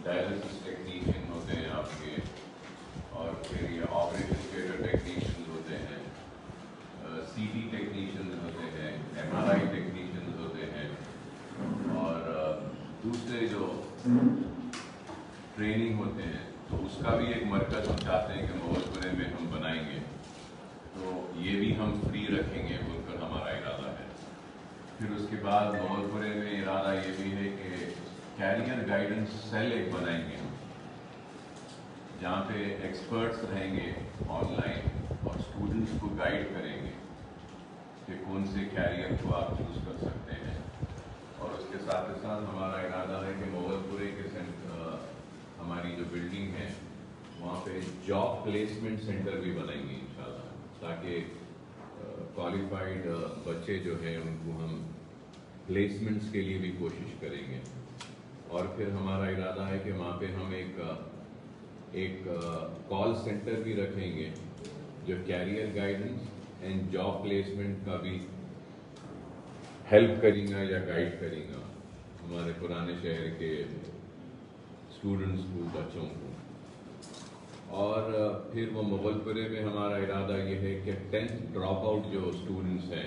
Dialysis technician होते हैं आपके, और फिर ये ऑपरेशन थिएटर टेक्नीशियन होते हैं, सीटी टेक्नीशियन होते हैं, एमआरआई टेक्नीशियन होते हैं, और दूसरे जो ट्रेनिंग होते हैं, तो उसका भी एक मरकज़ हम चाहते हैं कि मोहल्लपुरे में हम बनाएंगे, तो ये भी हम फ्री रखेंगे बोलकर हमारा इरादा है। फिर उसके बाद मोहल्लपुरे में इरादा ये भी है कि कैरियर गाइडेंस सेल एक बनाएंगे हम, जहाँ पे एक्सपर्ट्स रहेंगे ऑनलाइन और स्टूडेंट्स को गाइड करेंगे कि कौन से कैरियर को आप चूज़ कर सकते हैं। और उसके साथ ही साथ हमारा इरादा है कि मोहल्लपुरे के हमारी जो बिल्डिंग है वहाँ पे जॉब प्लेसमेंट सेंटर भी बनाएंगे इंशाल्लाह, ताकि क्वालिफाइड बच्चे जो हैं उनको हम प्लेसमेंट्स के लिए भी कोशिश करेंगे। और फिर हमारा इरादा है कि वहाँ पे हम एक कॉल सेंटर भी रखेंगे जो career guidance and job placement का भी हेल्प करेगा या गाइड करेगा हमारे पुराने शहर के स्टूडेंट्स को, बच्चों को। और फिर वो मोहल्लपुरे में हमारा इरादा ये है कि 10th ड्रॉप आउट जो स्टूडेंट्स हैं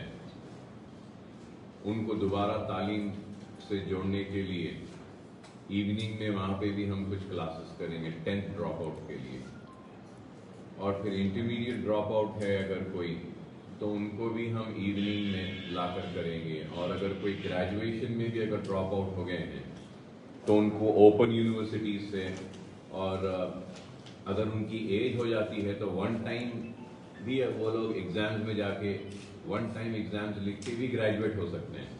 उनको दोबारा तालीम से जोड़ने के लिए इवनिंग में वहाँ पे भी हम कुछ क्लासेस करेंगे 10th ड्रॉप आउट के लिए। और फिर इंटरमीडिएट ड्रॉप आउट है अगर कोई, तो उनको भी हम इवनिंग में लाकर करेंगे। और अगर कोई ग्रेजुएशन में भी अगर ड्रॉप आउट हो गए हैं तो उनको ओपन यूनिवर्सिटीज से, और अगर उनकी एज हो जाती है तो वन टाइम भी वो लोग एग्जाम्स में जाके वन टाइम एग्जाम्स लिख के भी ग्रेजुएट हो सकते हैं।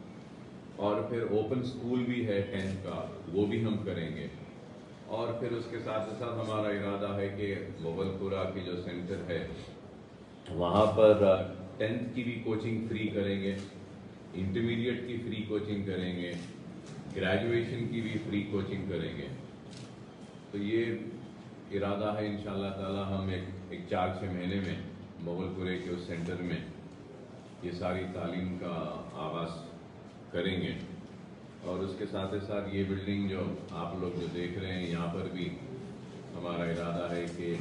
और फिर ओपन स्कूल भी है 10th का, वो भी हम करेंगे। और फिर उसके साथ साथ हमारा इरादा है कि मोहल्लपुरा की जो सेंटर है वहाँ पर 10th की भी कोचिंग फ्री करेंगे, इंटरमीडिएट की फ्री कोचिंग करेंगे, ग्रेजुएशन की भी फ्री कोचिंग करेंगे। तो ये इरादा है इंशाअल्लाह ताला हम एक 4-6 महीने में मोहल्लपुरे के उस सेंटर में ये सारी तालीम का आगाज़ करेंगे। और उसके साथ ही साथ ये बिल्डिंग जो आप लोग जो देख रहे हैं यहाँ पर भी हमारा इरादा है कि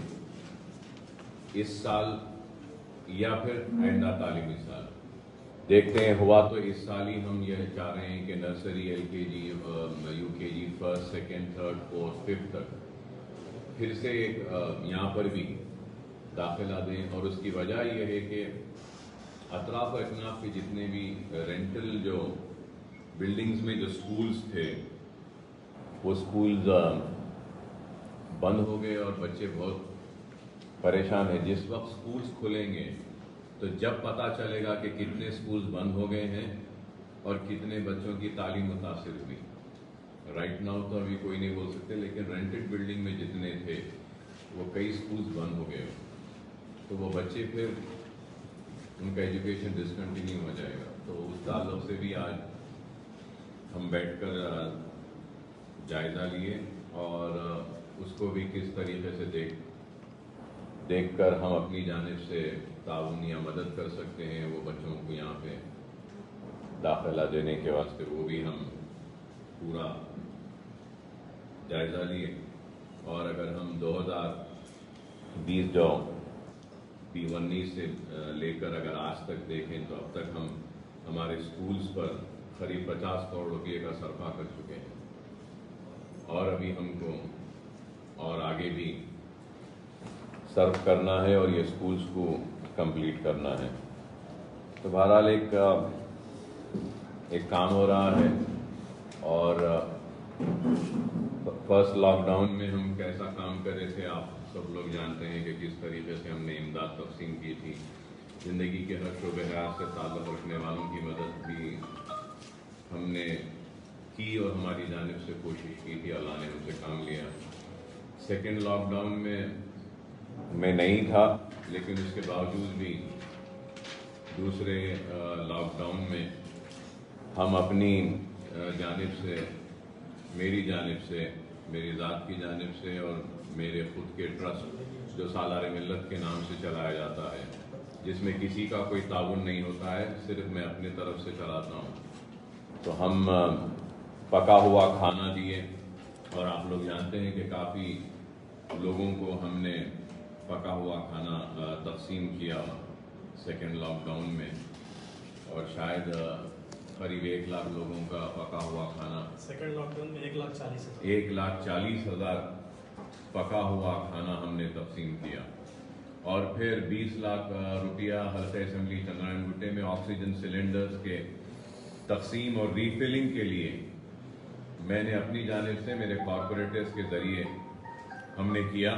इस साल या फिर आइंदा तालीमी साल देखते हैं, हुआ तो इस साल ही हम ये चाह रहे हैं कि nursery, LKG, UKG, 1st, 2nd, 3rd, 4th, 5th तक फिर से यहाँ पर भी दाखिला दें। और उसकी वजह यह है कि अतराफ अकनाफ के जितने भी रेंटल जो बिल्डिंग्स में जो स्कूल्स थे वो स्कूल्स बंद हो गए और बच्चे बहुत परेशान हैं। जिस वक्त स्कूल्स खुलेंगे तो जब पता चलेगा कि कितने स्कूल्स बंद हो गए हैं और कितने बच्चों की तालीम मुतासिर हुई। राइट नाउ तो अभी कोई नहीं बोल सकते, लेकिन रेंटेड बिल्डिंग में जितने थे वो कई स्कूल्स बंद हो गए, तो वो बच्चे फिर उनका एजुकेशन डिसकंटिन्यू हो जाएगा। तो उस ताल्लुक से भी आज हम बैठकर जायज़ा लिए और उसको भी किस तरीके से देखकर हम अपनी जानिब से ताउन या मदद कर सकते हैं वो बच्चों को यहाँ पे दाखिला देने के वास्ते, वो भी हम पूरा जायज़ा लिए। और अगर हम 2020 जो P19 से लेकर अगर आज तक देखें तो अब तक हम हमारे स्कूल्स पर करीब 50 करोड़ रुपये का सरफा कर चुके हैं और अभी हमको और आगे भी सर्व करना है और ये स्कूल्स को कंप्लीट करना है। तो बहरहाल एक काम हो रहा है। और फर्स्ट लॉकडाउन में हम कैसा काम कर रहे थे आप सब लोग जानते हैं कि किस तरीके से हमने इमदाद तक़सीम की थी। ज़िंदगी के हर शोबे हयात से ताल्लुक़ रखने वालों की मदद भी हमने की और हमारी जानिब से कोशिश की थी, अल्लाह ने हमसे काम लिया। सेकेंड लॉकडाउन में मैं नहीं था, लेकिन उसके बावजूद भी दूसरे लॉकडाउन में हम अपनी जानिब से, मेरी जानिब से, मेरी ज़ात की जानिब से और मेरे ख़ुद के ट्रस्ट जो सालार मिल्लत के नाम से चलाया जाता है, जिसमें किसी का कोई ताउन नहीं होता है, सिर्फ मैं अपनी तरफ से चलाता हूँ। तो हम पका हुआ खाना दिए اور آپ لوگ جانتے ہیں کہ کافی لوگوں کو ہم نے پکا ہوا کھانا تقسیم کیا سیکنڈ لاک ڈاؤن میں، اور شاید قریب 1 لاکھ لوگوں کا پکا ہوا کھانا، سیکنڈ لاک ڈاؤن میں 1,40,000 1,40,000 پکا ہوا کھانا ہم نے تقسیم کیا. اور پھر 20 لاکھ روپیہ حلقہ اسمبلی چندرائن گٹے میں آکسیجن سلنڈرز کے تقسیم اور ریفلنگ کے لیے میں نے اپنی جانب سے میرے کارپوریٹرز کے ذریعے ہم نے کیا.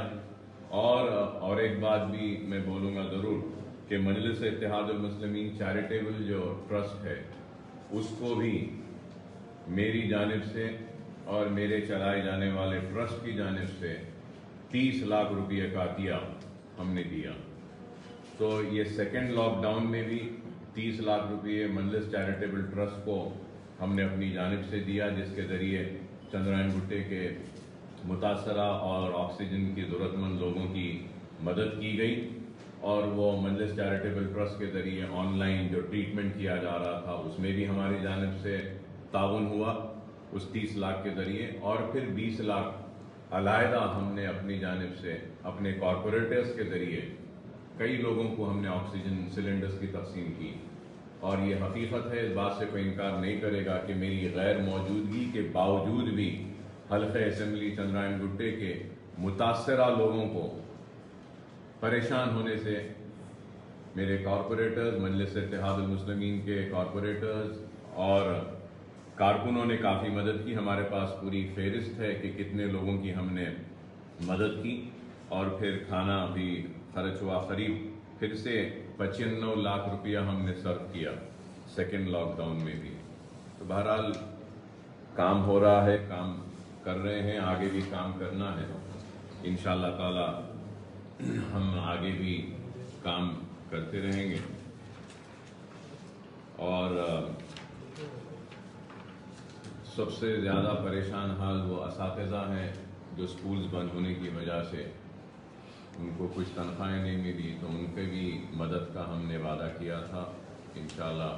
اور ایک بات بھی میں بولوں گا ضرور کہ مجلس اتحاد المسلمین چیریٹیبل جو ٹرسٹ ہے اس کو بھی میری جانب سے اور میرے چلائے جانے والے ٹرسٹ کی جانب سے 30 لاکھ روپیہ کا عطیہ ہم نے دیا. تو یہ سیکنڈ لاک ڈاؤن میں بھی 30 لاکھ روپیے مجلس چیریٹیبل ٹرسٹ کو ہم نے اپنی جانب سے دیا، جس کے ذریعے چندرائن گٹے کے متاثرہ اور آکسیجن کی ضرورت مند لوگوں کی مدد کی گئی. اور وہ مجلس چیریٹیبل ٹرسٹ کے ذریعے آن لائن جو ٹریٹمنٹ کیا جا رہا تھا اس میں بھی ہماری جانب سے تعاون ہوا اس 30 لاکھ کے ذریعے. اور پھر 20 لاکھ علیحدہ ہم نے اپنی جانب سے اپنے کارپوریٹرز کے ذریعے کئی لوگوں کو ہم نے آکسیجن سلنڈرز کی تقسیم کی. اور یہ حقیقت ہے، اس بات سے کوئی انکار نہیں کرے گا کہ میری غیر موجودگی کے باوجود بھی حلقہ اسمبلی چندرائن گٹے کے متاثرہ لوگوں کو پریشان ہونے سے میرے کارپوریٹرز، مجلس اتحاد المسلمین کے کارپوریٹرز اور کارکنوں نے کافی مدد کی. ہمارے پاس پوری فہرست ہے کہ کتنے لوگوں کی ہم نے مدد کی. اور پھر کھانا بھی خرچ ہوا، قریب پھر سے 95 لاکھ روپیہ ہم نے سرو کیا سیکنڈ لاک ڈاؤن میں بھی. تو بہرحال کام ہو رہا ہے، کام کر رہے ہیں، آگے بھی کام کرنا ہے. انشاءاللہ تعالی ہم آگے بھی کام کرتے رہیں گے. اور سب سے زیادہ پریشان حال وہ اساتذہ ہیں جو سکولز بند ہونے کی وجہ سے ان کو کچھ تنخواہیں نہیں ملی، تو ان پہ بھی مدد کا ہم نے وعدہ کیا تھا. انشاءاللہ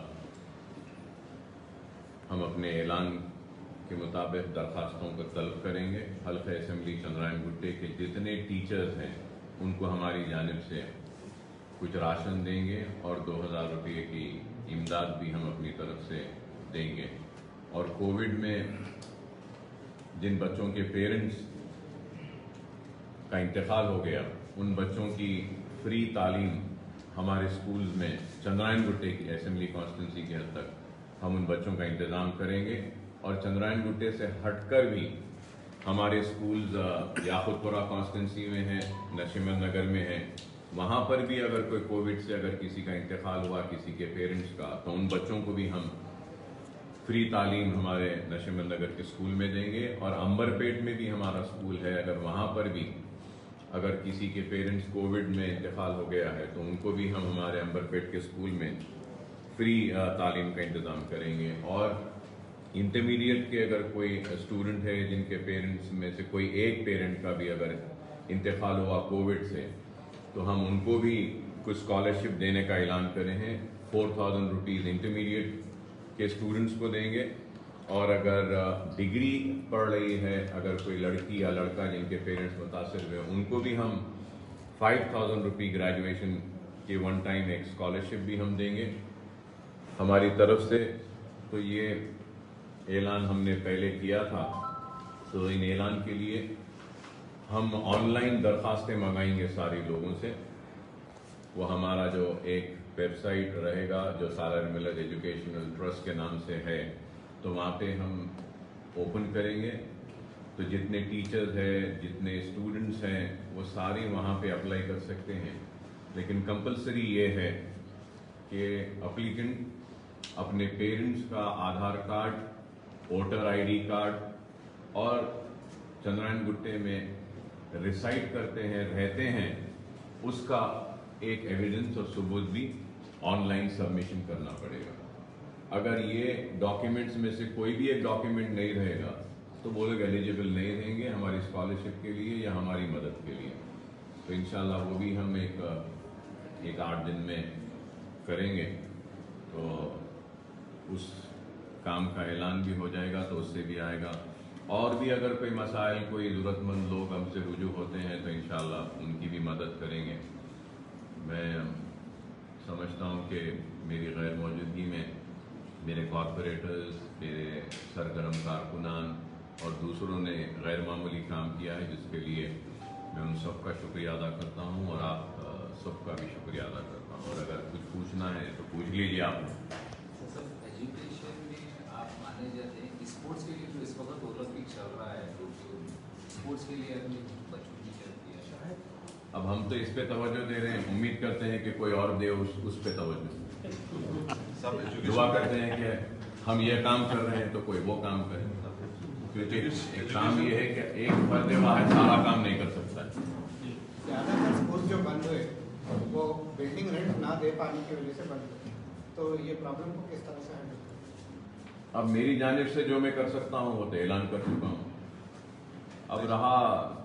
ہم اپنے اعلان کے مطابق درخواستوں کو طلب کریں گے. حلقہ اسمبلی چندرائن گٹے کے جتنے ٹیچرز ہیں ان کو ہماری جانب سے کچھ راشن دیں گے اور 2,000 روپے کی امداد بھی ہم اپنی طرف سے دیں گے. اور کووڈ میں جن بچوں کے پیرنٹس کا انتقال ہو گیا ان بچوں کی فری تعلیم ہمارے سکولز میں چندرائن گٹے کی اسمبلی کانسٹیٹنسی کی حد تک ہم ان بچوں کا انتظام کریں گے. اور چندرائن گٹے سے ہٹ کر بھی ہمارے سکولز یاقوت پورہ کانسٹیٹنسی میں ہیں، نشیمن نگر میں ہیں، وہاں پر بھی اگر کوئی کووڈ سے اگر کسی کا انتقال ہوا کسی کے پیرنٹس کا تو ان بچوں کو بھی ہم فری تعلیم ہمارے نشیمن نگر کے اسکول میں دیں گے. اور امبر پیٹ میں بھی ہمارا اسکول ہے، اگر وہاں پر بھی اگر کسی کے پیرنٹس کووڈ میں انتقال ہو گیا ہے تو ان کو بھی ہم ہمارے امبر پیٹ کے اسکول میں فری تعلیم کا انتظام کریں گے. اور انٹرمیڈیٹ کے اگر کوئی اسٹوڈنٹ ہے جن کے پیرنٹس میں سے کوئی ایک پیرنٹ کا بھی اگر انتقال ہوا کووڈ سے تو ہم ان کو بھی کچھ اسکالرشپ دینے کا اعلان کرے ہیں. 4,000 روپیز انٹرمیڈیٹ کے اسٹوڈنٹس کو دیں گے. اور اگر ڈگری پڑھ رہی ہے اگر کوئی لڑکی یا لڑکا جن کے پیرنٹس متاثر ہوئے ان کو بھی ہم 5,000 روپی گریجویشن کی ون ٹائم ایک اسکالرشپ بھی ہم دیں گے ہماری طرف سے. تو یہ اعلان ہم نے پہلے کیا تھا. تو ان اعلان کے لیے ہم آن لائن درخواستیں منگائیں گے سارے لوگوں سے. وہ ہمارا جو ایک ویب سائٹ رہے گا جو سالار ملت ایجوکیشنل ٹرسٹ کے نام سے ہے، تو وہاں پہ ہم اوپن کریں گے. تو جتنے ٹیچرز ہیں جتنے اسٹوڈنٹس ہیں وہ سارے وہاں پہ اپلائی کر سکتے ہیں. لیکن کمپلسری یہ ہے کہ اپلیکنٹ اپنے پیرنٹس کا آدھار کارڈ، ووٹر آئی ڈی کارڈ اور چندرائن گٹے میں ریسائڈ کرتے ہیں، رہتے ہیں، اس کا ایک ایویڈنس اور ثبوت بھی آن لائن سبمیشن کرنا پڑے گا. اگر یہ ڈاکیومنٹس میں سے کوئی بھی ایک ڈاکیومنٹ نہیں رہے گا تو وہ لوگ ایلیجیبل نہیں رہیں گے ہماری اسکالرشپ کے لیے یا ہماری مدد کے لیے. تو انشاءاللہ وہ بھی ہم ایک 8 دن میں کریں گے. تو اس کام کا اعلان بھی ہو جائے گا تو اس سے بھی آئے گا. اور بھی اگر کوئی مسائل کوئی ضرورت مند لوگ ہم سے رجوع ہوتے ہیں تو انشاءاللہ ان کی بھی مدد کریں گے. میں سمجھتا ہوں کہ میری غیر موجودگی میں میرے کارپوریٹرز، میرے سرگرم کارکنان اور دوسروں نے غیر معمولی کام کیا ہے، جس کے لیے میں ان سب کا شکریہ ادا کرتا ہوں اور آپ سب کا بھی شکریہ ادا کرتا ہوں. اور اگر کچھ پوچھنا ہے تو پوچھ لیجیے آپ. سر ایجوکیشن میں آپ مانے جاتے ہیں اسپورٹس کے لیے جو اس وقت اولمپک چل رہا ہے ٹوکیو میں، اسپورٹس کے لیے اپنے بچوں کی چلتی ہے شاید. اب ہم تو اس پہ توجہ دے رہے ہیں، امید کرتے ہیں کہ کوئی اور دے اس پہ توجہ. دعا کرتے ہیں کہ ہم یہ کام کر رہے ہیں تو کوئی وہ کام کرے. کیونکہ ایک کام یہ ہے کہ ایک فرد واحد سارا کام نہیں کر سکتا ہے. زیادہ تر اسکول جو بند ہوئے وہ بلڈنگ رینٹ نہ دے پانے کی وجہ سے بند ہوئے، تو یہ پرابلم کو کس طرح سے ہینڈل کریں؟ اب میری جانب سے جو میں کر سکتا ہوں وہ تو اعلان کر چکا ہوں. اب رہا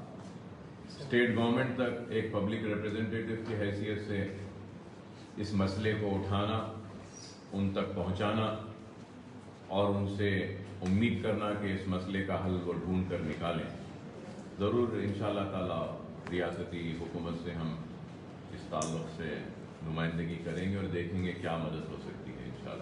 اسٹیٹ گورنمنٹ تک ایک پبلک ریپرزینٹیٹیو کی حیثیت سے اس مسئلے کو اٹھانا، ان تک پہنچانا اور ان سے امید کرنا کہ اس مسئلے کا حل وہ ڈھونڈ کر نکالیں. ضرور انشاءاللہ تعالی ریاستی حکومت سے ہم اس تعلق سے نمائندگی کریں گے اور دیکھیں گے کیا مدد ہو سکتی ہے انشاءاللہ.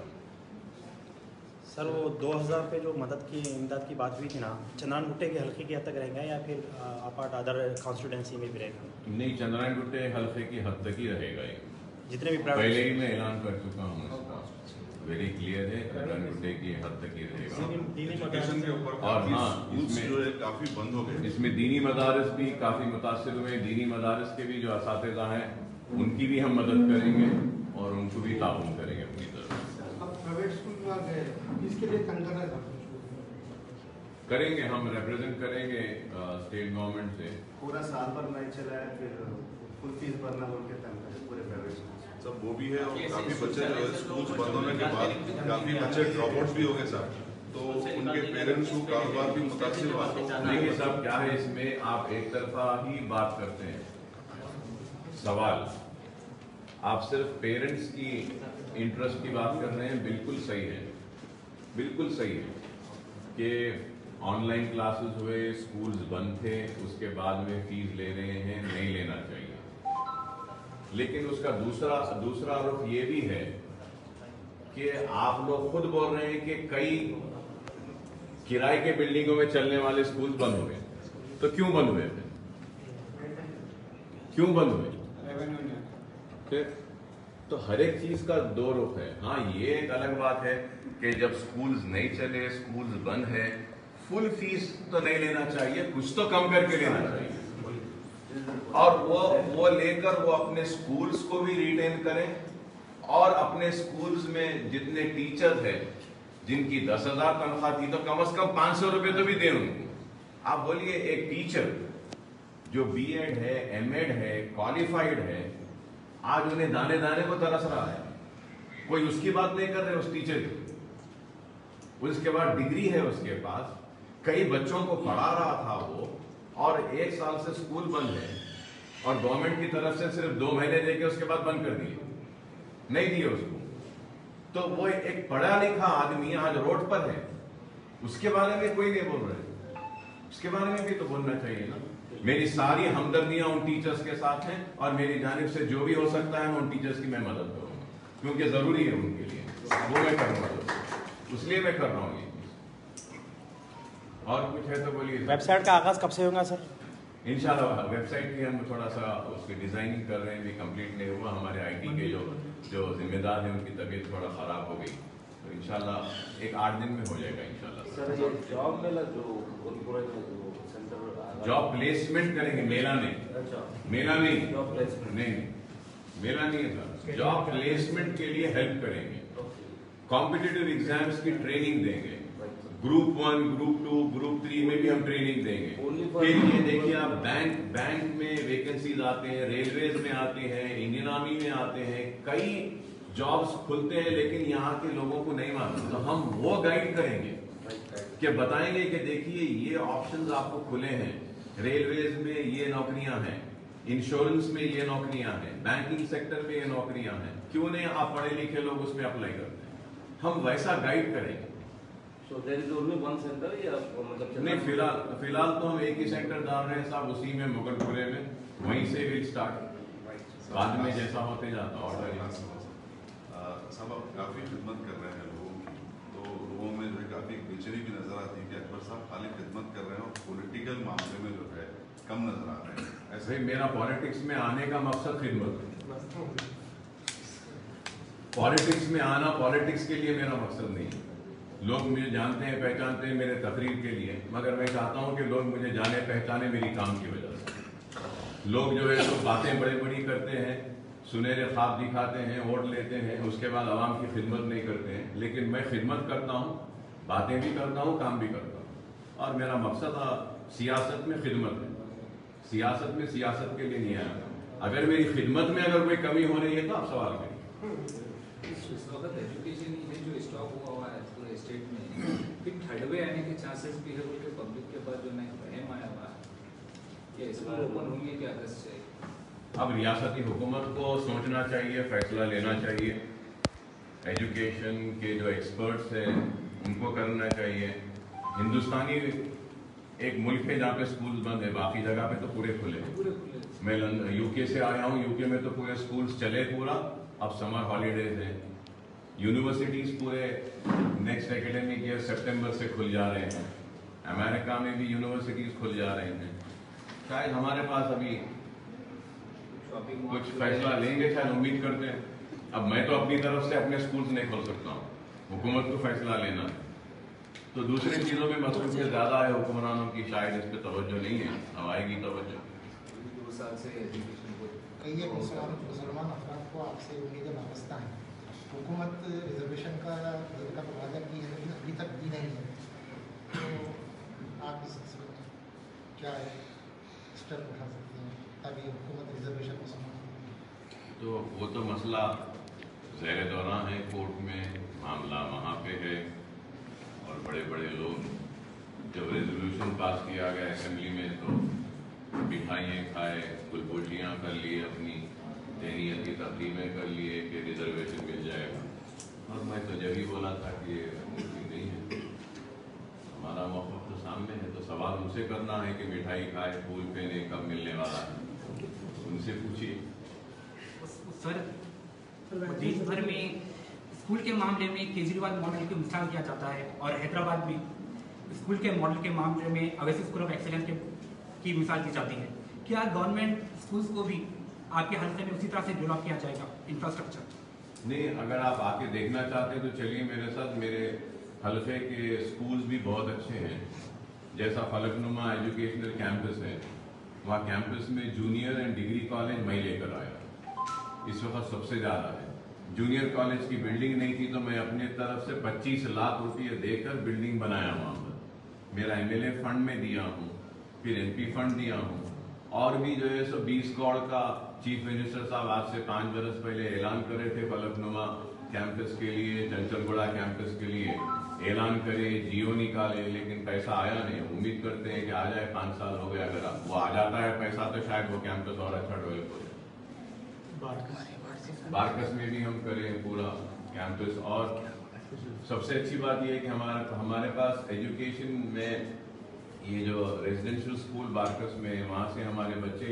سر وہ 2000 پہ جو مدد کی امداد کی بات ہوئی تھی نا، چندران گٹے کے حلقے کی حد تک رہیں گا یا پھر اپارٹ ادر کانسٹیٹوینسی میں بھی رہے گا؟ نہیں، چندران گٹے حلقے کی حد تک ہی رہے گا. جتنے بھی پہلے ہی میں اعلان کر چکا ہوں، اس کا ویری کلیئر ہے، چندران گٹے کی حد تک ہی رہے گا. اور ہاں کافی بند ہو گئے، اس میں دینی مدارس بھی کافی متاثر ہوئے. دینی مدارس کے بھی جو اساتذہ ہیں ان کی بھی ہم مدد کریں گے اور ان کو بھی تعاون کریں گے اپنی طرف. اب پرائیویٹ اسکول میں گئے اس کے لیے کنسرن ہے کریں گے، ہم ریپرزینٹ کریں گے اسٹیٹ گورنمنٹ سے. پورا سال بھر نہیں چلا ہے، پھر فل فیس بھرنا بول کے تنگ ہے پورے پرائیویٹ سب وہ بھی ہے. اور کافی بچے جو ہے اسکولس بند ہونے کے بعد کافی بچے ڈراپ آؤٹ بھی ہو گئے سر، تو ان کے پیرنٹس کو کاروبار بھی متاثر ہوا. دیکھیے صاحب کیا ہے، اس میں آپ ایک طرفہ ہی بات کرتے ہیں. سوال آپ صرف پیرنٹس کی انٹرسٹ کی بات کر رہے ہیں، بالکل صحیح ہے، بالکل صحیح ہے کہ آن لائن کلاسز ہوئے، اسکولز بند تھے، اس کے بعد میں فیس لے رہے ہیں، نہیں لینا چاہیے. لیکن اس کا دوسرا رخ یہ بھی ہے کہ آپ لوگ خود بول رہے ہیں کہ کئی کرائے کے بلڈنگوں میں چلنے والے اسکول بند ہوئے. تو کیوں بند ہوئے تھے؟ کیوں بند ہوئے؟ تو ہر ایک چیز کا دو رخ ہے. ہاں یہ ایک الگ بات ہے کہ جب اسکولز نہیں چلے، اسکولز بند ہے، فل فیس تو نہیں لینا چاہیے، کچھ تو کم کر کے لینا چاہیے. اور وہ لے کر وہ اپنے اسکولز کو بھی ریٹین کریں اور اپنے اسکولز میں جتنے ٹیچر ہیں جن کی 10,000 تنخواہ تھی تو کم از کم 500 روپے تو بھی دیں ان کو. آپ بولیے ایک ٹیچر جو بی ایڈ ہے، ایم ایڈ ہے، کوالیفائڈ ہے، آج انہیں دانے دانے کو ترس رہا ہے. کوئی اس کی بات نہیں کر رہے اس ٹیچر کی. اس کے بعد ڈگری ہے اس کے پاس، کئی بچوں کو پڑھا رہا تھا وہ، اور 1 سال سے اسکول بند ہے اور گورنمنٹ کی طرف سے صرف 2 مہینے دے کے اس کے بعد بند کر دیے، نہیں دیے اس کو. تو وہ ایک پڑھا لکھا آدمی آج روڈ پر ہے، اس کے بارے میں کوئی نہیں بول رہے. اس کے بارے میں بھی تو بولنا چاہیے نا. میری ساری ہمدردیاں ان ٹیچرز کے ساتھ ہیں اور میری جانب سے جو بھی ہو سکتا ہے میں ان ٹیچرز کی میں مدد کروں گا، کیونکہ ضروری ہے ان کے لیے، وہ میں کروں گا، اس لیے میں کر رہا ہوں. یہ اور کچھ ہے تو بولیے. ویب سائٹ کا آغاز کب سے ہوگا سر؟ انشاءاللہ ویب سائٹ کی ہم تھوڑا سا اس کی ڈیزائننگ کر رہے ہیں، بھی کمپلیٹ نہیں ہوا. ہمارے آئی ٹی کے جو ذمہ دار ہیں ان کی طبیعت تھوڑا خراب ہو گئی، تو انشاءاللہ ایک 8 دن میں ہو جائے گا انشاءاللہ. سر یہ جاب میلہ جو گولپورہ میں جو سینٹر جاب پلیسمنٹ کریں گے، میلہ نہیں، میلہ نہیں، جاب پلیسمنٹ نہیں میلہ نہیں ہے سر. جاب پلیسمنٹ کے لیے ہیلپ کریں گے، کمپٹیٹیو ایگزامز کی ٹریننگ دیں گے، گروپ 1 گروپ 2 گروپ 3 میں بھی ہم ٹریننگ دیں گے. پھر یہ دیکھیے آپ بینک میں ویکنسیز آتے ہیں، ریلویز میں آتے ہیں، انڈین آرمی میں آتے ہیں، کئی جابز کھلتے ہیں لیکن یہاں کے لوگوں کو نہیں معلوم. تو ہم وہ گائیڈ کریں گے کہ بتائیں گے کہ دیکھیے یہ آپشنز آپ کو کھلے ہیں، ریلویز میں یہ نوکریاں ہیں، انشورنس میں یہ نوکریاں ہیں، بینکنگ سیکٹر میں یہ نوکریاں ہیں، کیوں نہیں آپ پڑھے لکھے لوگ اس میں اپلائی کرتے ہیں. ہم ویسا گائیڈ کریں گے. So there is only one center या मतलब नहीं, फिलहाल तो हम एक ही सेंटर डाल रहे हैं साहब, उसी में मुगलपुरे में, वहीं से विल स्टार्ट, बाद में जैसा होते जाता ऑर्डर। सब आप काफ़ी खिदमत कर रहे हैं लोगों की, तो लोगों में जो है काफ़ी बेचैनी भी नजर आती है कि अकबर साहब खाली खिदमत कर रहे हैं और पॉलिटिकल मामले में जो है कम नजर आ रहे हैं। ऐसे ही मेरा पॉलिटिक्स में आने का मकसद खिदमत है। पॉलिटिक्स में आना पॉलिटिक्स के लिए मेरा मकसद नहीं है। लोग मुझे जानते हैं, पहचानते हैं मेरे तकरीर के लिए, मगर मैं चाहता हूं कि लोग मुझे जाने पहचाने मेरी काम की वजह से। लोग जो है तो बातें बड़ी बड़ी करते हैं, सुनहरे ख्वाब दिखाते हैं, वोट लेते हैं, उसके बाद आवाम की खिदमत नहीं करते हैं। लेकिन मैं खिदमत करता हूं, बातें भी करता हूं, काम भी करता हूं, और मेरा मकसद सियासत में खिदमत है। सियासत में सियासत के लिए नहीं आया। अगर मेरी खिदमत में अगर कोई कमी हो रही है तो आप सवाल करिए। इस वक्त एजुकेशन में जो स्टॉप हुआ है पूरे स्टेट में, फिर थर्ड वे आने के चांसेस भी है बोल के पब्लिक के पास जो नया वहम आया हुआ है, ये इसमें ओपन होंगे क्या अगस्त से? अब रियासती हुकूमत को सोचना चाहिए, फैसला लेना चाहिए। एजुकेशन के जो एक्सपर्ट्स हैं उनको करना चाहिए। हिंदुस्तानी एक मुल्क है जहाँ पे स्कूल बंद है, बाकी जगह पे तो पूरे खुले हैं। मैं यूके से आया हूँ, यूके में तो पूरे स्कूल्स चले पूरा, अब समर हॉलीडेज हैं। यूनिवर्सिटीज़ पूरे नेक्स्ट एकेडमिक ईयर सितंबर से खुल जा रहे हैं। अमेरिका में भी यूनिवर्सिटीज़ खुल जा रहे हैं। शायद हमारे पास अभी कुछ फैसला लेंगे, शायद उम्मीद करते हैं। अब मैं तो अपनी तरफ से अपने स्कूल्स नहीं खोल सकता हूँ, हुकूमत को फैसला लेना है। तो दूसरी चीज़ों में मसरूफियत ज़्यादा है हुक्मरानों की, शायद इस पर तवज्जो नहीं है, अब आएगी तवज्जो। 2 साल से एजुकेशन को कई मुसलमान अफराद को आपसे उम्मीदें वाबस्ता हैं। हुकूमत रिजर्वेशन का वादा की है लेकिन अभी तक दी नहीं है, तो आप इस सिलसिले में क्या स्टेप उठा सकते हैं ताकि हुकूमत रिजर्वेशन को समझ? तो वो तो मसला ज़ेर दौरान है, कोर्ट में मामला वहाँ पे है, और बड़े बड़े लोग, जब रेजोल्यूशन पास किया गया असेंबली में तो मिठाइयाँ खाए, गुलगोशियाँ कर लिए, अपनी तहनीत की तकरीमें कर लिए कि रिजर्वेशन मिल जाएगा। और मैं तो जब ही बोला था कि ये मुमकिन नहीं है, हमारा मौक़िफ़ तो सामने है। तो सवाल उनसे करना है कि मिठाई खाए, फूल पहने, कब मिलने वाला है, उनसे पूछिए। सर, देश भर में स्कूल के मामले में केजरीवाल मॉडल की मिसाल किया जाता है, और हैदराबाद में स्कूल के मॉडल के मामले में अवेसी स्कूल ऑफ एक्सेलेंस की मिसाल की जाती है। क्या गवर्नमेंट स्कूल्स को भी आपके हल्के में उसी तरह से डेवलप किया जाएगा इंफ्रास्ट्रक्चर? नहीं, अगर आप आके देखना चाहते हैं तो चलिए मेरे साथ। मेरे हल्के के स्कूल्स भी बहुत अच्छे हैं। जैसा फलकनुमा एजुकेशनल कैंपस है, वहाँ कैंपस में जूनियर एंड डिग्री कॉलेज मैं लेकर आया, इस वक्त सबसे ज़्यादा है। जूनियर कॉलेज की बिल्डिंग नहीं थी तो मैं अपने तरफ से 25 लाख रुपये देकर बिल्डिंग बनाया वहाँ पर। मेरा MLA फंड में दिया हूँ, फिर MP फंड दिया हूँ, और भी जो है सो 20 करोड़ का चीफ मिनिस्टर साहब आज से 5 बरस पहले ऐलान करे थे फलकनुमा कैंपस के लिए, चंचलगुड़ा कैंपस के लिए ऐलान करे, जियो निकाले, लेकिन पैसा आया नहीं। उम्मीद करते हैं कि आ जाए, 5 साल हो गए। अगर वो आ जाता है पैसा तो शायद वो कैंपस और अच्छा डेवलप हो जाए। बारकस में भी हम करें पूरा कैंपस। और सबसे अच्छी बात यह है कि हमारे पास एजुकेशन में ये जो रेजिडेंशियल स्कूल बारकस में, वहाँ से हमारे बच्चे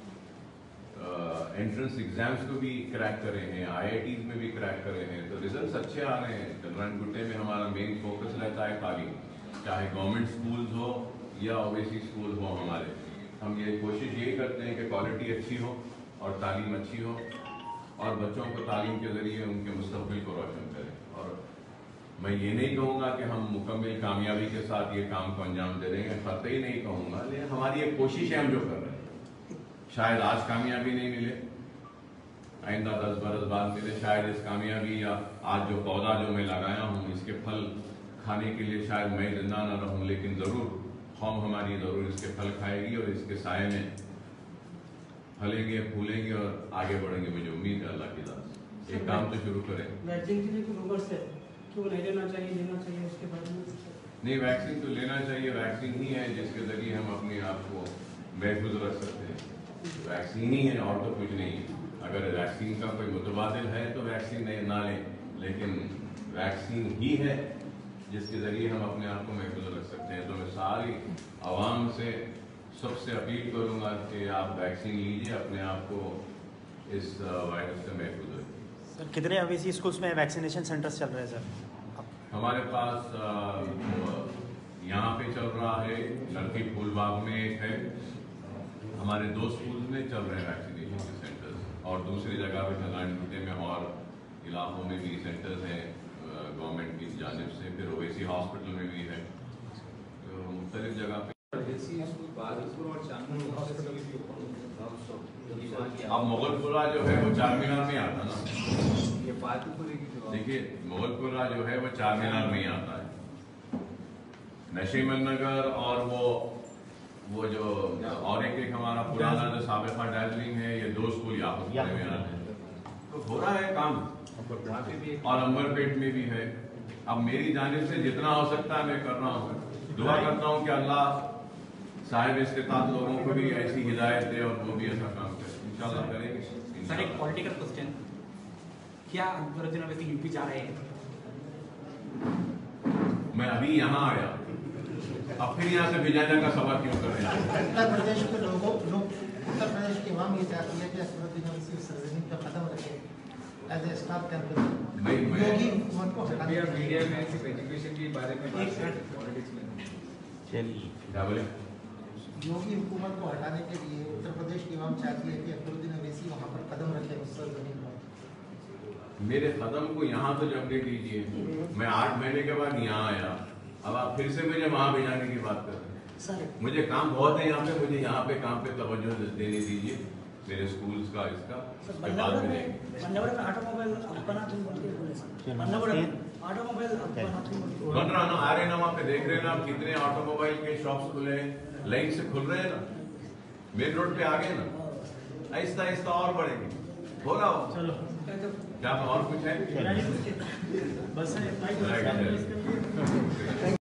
एंट्रेंस एग्जाम्स को भी क्रैक कर रहे हैं, IITs में भी क्रैक कर रहे हैं, तो रिजल्ट्स अच्छे आ रहे हैं। चंद्रायणगुट्टे में हमारा मेन फोकस रहता है तालीम, चाहे गवर्नमेंट स्कूल्स हो या ओवैसी स्कूल हो हमारे। हम ये कोशिश यही करते हैं कि क्वालिटी अच्छी हो और तालीम अच्छी हो, और बच्चों को तालीम के ज़रिए उनके मुस्तक़बिल को रोशन करें। और मैं ये नहीं कहूँगा कि हम मुकम्मल कामयाबी के साथ ये काम को अंजाम दे देंगे, कतई नहीं कहूँगा, लेकिन हमारी एक कोशिश है हम जो कर रहे हैं। शायद आज कामयाबी नहीं मिले, आइंदा 10 बरस बाद मिले, शायद इस कामयाबी या आज जो पौधा जो मैं लगाया हूँ इसके फल खाने के लिए शायद मैं जिंदा ना रहूँ, लेकिन ज़रूर कौम हमारी ज़रूर इसके फल खाएगी और इसके साए में फलेंगे, फूलेंगे और आगे बढ़ेंगे। मुझे उम्मीद है अल्लाह की ज़ात से। एक काम तो शुरू करें। वैक्सीन के लिए कोई रूमर्स है कि वो नहीं लेना चाहिए, लेना चाहिए, उसके बारे में? नहीं, वैक्सीन तो लेना चाहिए। वैक्सीन ही है जिसके ज़रिए हम अपने आप को महफूज रख सकते हैं। वैक्सीन ही है और तो कुछ नहीं है। अगर वैक्सीन का कोई मुतबादिल है तो वैक्सीन ना लें, लेकिन वैक्सीन ही है जिसके ज़रिए हम अपने आप को महफूज रख सकते हैं। तो मैं सारी आवाम से सबसे अपील करूँगा कि आप वैक्सीन लीजिए, अपने आप को इस वायरस से महफूज रखें। सर कितने अवेसी स्कूल्स में वैक्सीनेशन सेंटर्स चल रहे हैं सर? हमारे पास यहाँ पे चल रहा है, लड़की फूलबाग में एक है, हमारे 2 स्कूल में चल रहे हैं वैक्सीनेशन के सेंटर्स, और दूसरी जगह पे चंद्रानगुटे में और इलाकों में भी सेंटर्स हैं गवर्नमेंट की जानिब से, फिर ओवैसी हॉस्पिटल में भी है, तो मुख्तलिफ जगह पे। अब मुगलपुरा जो है वो चारमीनार में आता ना, देखिए मुगलपुरा जो है वो चारमीनार में ही आता है। नशीमन नगर और वो जो और एक हमारा पुराना जो साबिका डार्जिलिंग है, ये 2 स्कूल यहाँ में आते हैं, तो हो रहा है काम। और अंबरपेट में भी है। अब मेरी जानिब से जितना हो सकता है मैं कर रहा हूँ, दुआ करता हूँ कि अल्लाह साहिब इस्तिताअत लोगों को भी ऐसी हिदायत दे और वो भी ऐसा काम करे, इंशाल्लाह करेंगे। सर एक पॉलिटिकल क्वेश्चन, क्या अकबरुद्दीन अवैसी यूपी जा रहे हैं? मैं अभी यहाँ आया, अब फिर यहाँ से भिजाने का सवाल क्यों कर रहे हैं? उत्तर प्रदेश के उत्तर प्रदेश की आवाम ये चाहती है कि अकबरुद्दीन अवैसी सरजमीन पर कदम रखे as a staff campaign. Yogi हुकूमत को हटाने के लिए मीडिया में सिर्फ एजुकेशन के बारे में बात करते हैं, पॉलिटिक्स में नहीं। चलिए क्या बोले? योगी हुकूमत को हटाने के लिए उत्तर प्रदेश की आवाम चाहती है कि अकबरुद्दीन अवैसी वहाँ पर कदम रखे उस सरजमीन पर। मेरे कदम को यहाँ तो जब दे दीजिए, मैं 8 महीने के बाद यहाँ आया, अब आप फिर से मुझे वहाँ भेजाने की बात कर रहे हैं। मुझे काम बहुत है यहाँ पे, मुझे यहाँ पे काम पे तवज्जो देने दीजिए, मेरे स्कूल्स का इसका उसके बाद में देंगे। बन रहा ना, आ रहे ना, वहाँ पे देख रहे हैं ना आप कितने ऑटोमोबाइल के शॉप्स खुले हैं, लाइन से खुल रहे हैं ना, मेन रोड पे आ गए ना, आहिस्ता आहिस्ता और बढ़ेंगे, हो रहा हो। चलो क्या और कुछ है? बस है।